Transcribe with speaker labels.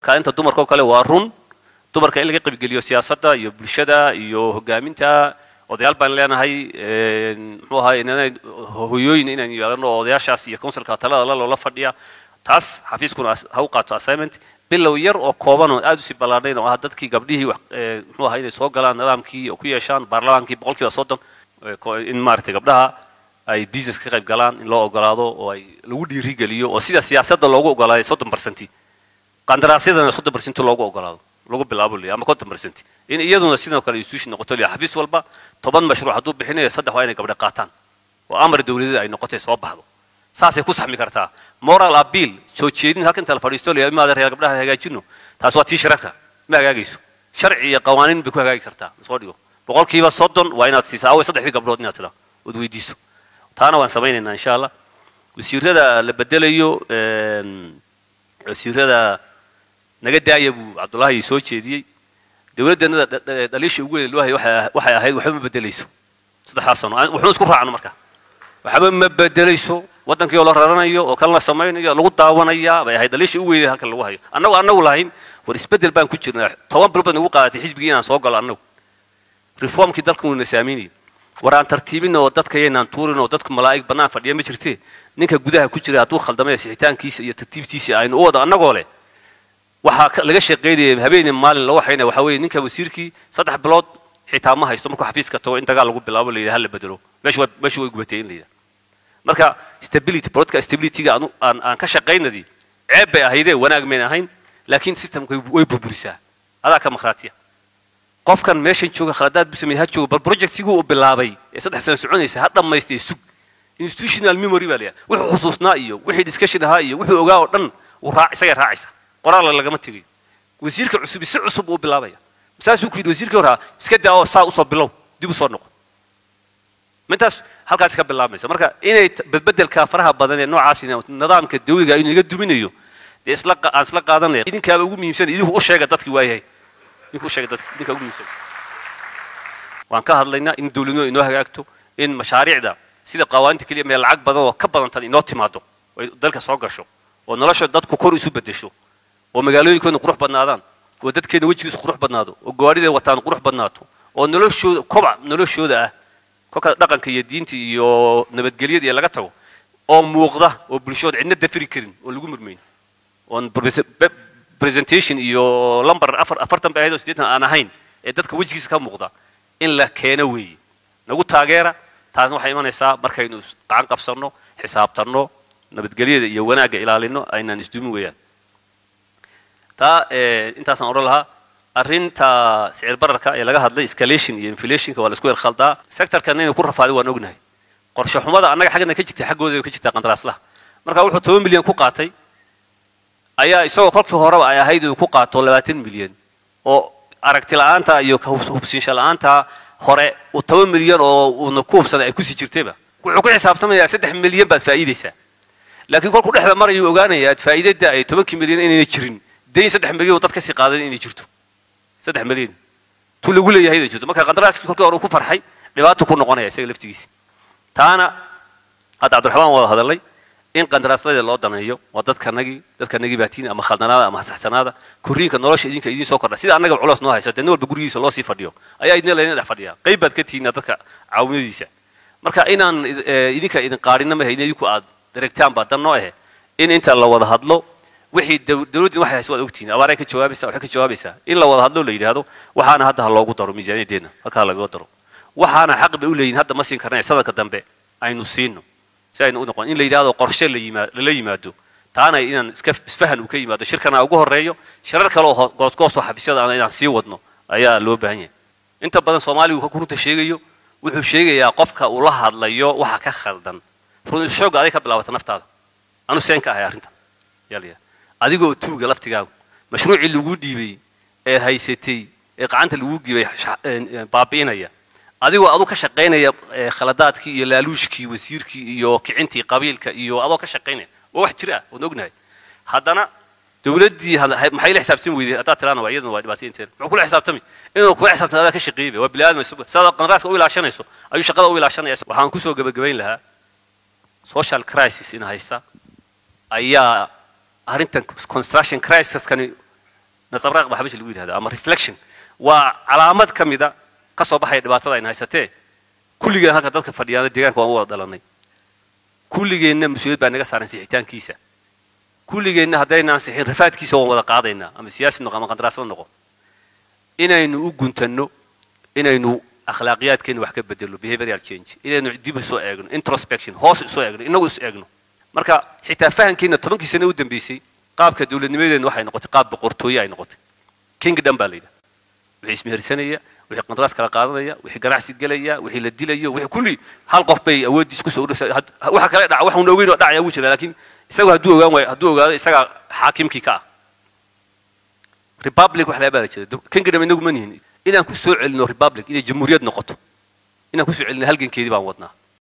Speaker 1: kaalinta dumarka oo kale waa run dumarka in laga qayb geliyo siyaasadda iyo bulshada iyo hogaaminta odayaal baan leenahay muxuu ahaa inay hooyooyin inaan yeelano odayaashaas iyo councilka talada la fadhiya taas xafiiskuna ha u qaato assignment bilow yar oo kooban oo aad u si balaadhayn oo dadkii gabdhihii muxuu ahaa inay soo galaan nidaamkii oo ku yeeshaan baarlamaankii 30% in maartay gabdhaha ay business ka qayb galaan in loo ogolaado oo ay lagu dhiirigeliyo oo sida siyaasadda loogu ogolaaday 30% qandaraasyadana 30% loogu ogolaado lagu bilaabo leeyahay ama 50% in iyaduna sidoo kale institution noqoto leeyahay xafiis walba 10 mashruuc haduu bixinayo 3 waa inay gabdha qaataan oo amar dawladeed ay noqotay soo baxdo saasay ku saxmi kartaa moral appeal soo jeedin halkan tala fadhiisto leeyahay ma reer gabdhaha hagaajino taas waa tii shirarka ma hagaagayso sharci iyo qawaaniin bay ku hagaagi kartaa soo dhigo boqolkiiba 30 waa inaad siisaa oo 3 gabdhood inaad tira oo weydiiso taana waan sameeynaa insha Allah wasiirada la bedelayo wasiirada naga daaya buu Cabdullaahi soo jeediyay dawladda dhaliisha ugu weyn loo hay waxay ahayd waxa ma bedelayso 3 sano wuxuu isku raacno marka waxa ma bedelayso wadankii la raranayo oo kan la sameeynayo lagu daawanaya bay ahayd dhaliisha ugu weyn halka lagu hayo annagu lahayn war isbedel baan ku jirnaa 10 bilood ugu qaadatay xisbiga inaan soo galo annagu reformkii dalku uu nasaaminay waraan tartiibin oo dadka yeenan tuurin oo dadku malaa'ig banaan fadhiya ma jirtee ninka gudaha ku jira haduu khaldamay sixitaankiisa iyo tartiibtiisa aynu u wada annagoo leh waxa laga shaqeeyay habeen maalin loo waxayna waxa weey ninka wasiirkii 3 bilood xitaa ma haysto markuu xafiiska tago inta lagu bilaabo leeyahay hal bedelo meeshu way gubatay in leeyahay marka stability broadcast stability-ga aan ka shaqeynadii ceeb bay ahaydee wanaag meen ahayn laakiin systemku way burburisaa adaa ka maqraatiya qofkan meeshan jooga khaladaad buu sameeyay ha joogo bal projectigu uu bilaabay ee 3 sano soconaysa ha dhamaystay sug institutional memory baa leeyahay wuxuu xusuusnaa iyo wixii discussion ahaa iyo wuxuu ogaa oo dhan uu isaga raacaysa qoraal lagama tagay wasiirka cusub si cusub uu bilaabaya saasuu ku yiri wasiirka hore iska daa oo saa u soo bilow dib u soo noqo mintaas halkaas ka bilaabaysa marka inay beddelka faraha badan ee noocaas nidaamka dawliga inuu iga duminayo isla qaadanay idinka ugu muhiimsan idinku u sheega dadkii waayahay idinku sheega dadkii idinka ugu muhiimsan waan ka hadlaynaa in dawladnimo inoo hagaagto in mashaariicda sida qawaaniinta kaliya meel lacag badan oo ka badan tan inoo timaado oo dalka soo gasho oo nolosha dadku kor isu bedesho oo magaalooyinkooda qurux badnaadaan oo dadkeena wajigiisa qurux badnaado oo gawaarida wataan qurux badnaato oo noloshooda kobac noloshooda ah kolka dhaqanka iyo diinta iyo nabadgelyada laga tago oo muuqda oo bulshada cidna dafiri karin oo lagu murmeyn on presentation iyo number 40 baydo 80 aan ahayn ee dadka wajigiisa ka muuqda in la keeno weey nagu taageera taas waxay imanaysaa markaynu qacan qabsano xisaabtano nabadgelyada iyo wanaaga ilaalino aynaan isduumin weeyaan intaas aan oran lahaa arinta sicir bararka ee laga hadlay escalation iyo inflationka waa la isku khaldaa sectorkan inuu ku rafaaday waan ognahay qorshe xumada annaga xagna ka jirtay xagooda ka jirtay qandaraaslaha marka wuxuu 10 milyan ku qaatay ayaa isagoo kolkii hore ay ahayd inuu ku qaato 20 milyan oo aragti la'aanta iyo hubsiin la'aanta hore uu 10 milyan oo uu ku hubsanay ay ku sii jirtayba wuxuu ku xisaabtamayaa 3 milyan baad faa'iideysaa laakiin kolku dhexda marayo ogaanaya faa'iidada ay 10 milyan inay jirin deyn 3 milyan dad ka sii qaadan inay jirto 3 milyan tu lagu leeyahay inay jirto marka qandaraaskii kolkii hore ku farxay dhibaato ku noqonaya isaga laftigiisa taana hadda Cabdiraxmaan wada hadalay in qandaraaslada loo dameeyo waa dadkanagi baatiin ama khaldanaada ama saxsanaada kuriinka nolosha idinka idin soo kordha sida annaga culos noo haysata nin walba gurigiisa loo sii fadhiyo ayaa idin leeyahay dhex fadhiya qayb baad ka tiina dadka caawinadiisa marka inaan idinka idin qaarina ma hayna idinku aad directaan baa dan noo ah in inta la wada hadlo wixii dawladdu waxay hayso ogtiin abaaray ka jawaabaysaa in la wada hadlo la yiraahdo waxaana hadda loogu daro miisaaniyadeena halka laga daro waxaana xaq bay u leeyihiin hadda ma siin karnaa sanadka dambe aynu siino saynu u noqon in la yiraahdo qorshe la yimaado taana inaan iska isfahan u ka yimaado shirkana ugu horeeyo shirar kale oo goosgoos oo xafiisyada aan inaan sii wadno ayaa loo baahan yahay inta badan Soomaaligu ka runta sheegayo wuxuu sheegayaa qofka uu la hadlayo waxa ka khaldan run shoog aday ka bilaabata naftaada anu seenka ahay arintan yaliya adigoo tuuga laftigaagu mashruuci lagu dhiibay ee haysatay ee qacanta lagu gibay baabiinaya adigoo adu ka shaqeynaya khaladaadkii iyo laaluushkii wasiirkii iyo kicintii qabiilka iyo adoo ka shaqeynaya wax jira oo ognahay haddana dawladdii maxay la xisaabtan weyday adaa tirana waa iyaduna waa dhibaatooyinteeda muxuu kula xisaabtami inuu ku xisaabtanaada ka shaqeeyay waa bilaad mas'uul qandaraaska u ilaashanayso ayuu shaqada u ilaashanaya waxaan ku soo gabagabayn lahaa social crisis in haysta ayaa arrintan construction crisis kan nasabraaq baa xabash lagu yiraahdaa ama reflection waa calaamad kamida ka soo baxay dhibaatada ay haysatee kulligeen halka dadka fadhiyaan deegaanka waan wada dhalanay kulligeenna mas'uuliyad baa naga saaran sixitaankiisa kulligeenna haddayna sixin rafaadkiisa waan wada qaadaynaa ama siyaasi noqon ama qandaraasada noqon inaynu u guntanno inaynu akhlaaqiyadkeena wax ka bedelo behavioral change inaynu dib u soo eegno introspection hoos u soo eegno inagu is eegno marka xitaa fahankeena 10 sano u dambeysay qaabka dawladnimadeena waxay noqotay qaab boqortooyo ay noqotay kingdom baa leeyahay wixii ismehersanaya wixii qandaraas kala qaadanaya wixii ganacsi galaya wixii la dilayo wixii kulli hal qof bay awood isku soo urursan waxa kale dhac waxa uu ogeyn oo dhacaya wuu jira laakiin isagu hadduu ogaado isaga xaakimkii ka republic wax la baa jira kingdom inagu ma nihin inaan ku soo celino republic inay jamhuuriyad noqoto inaan ku soo celino halgankeedii baan wadnaa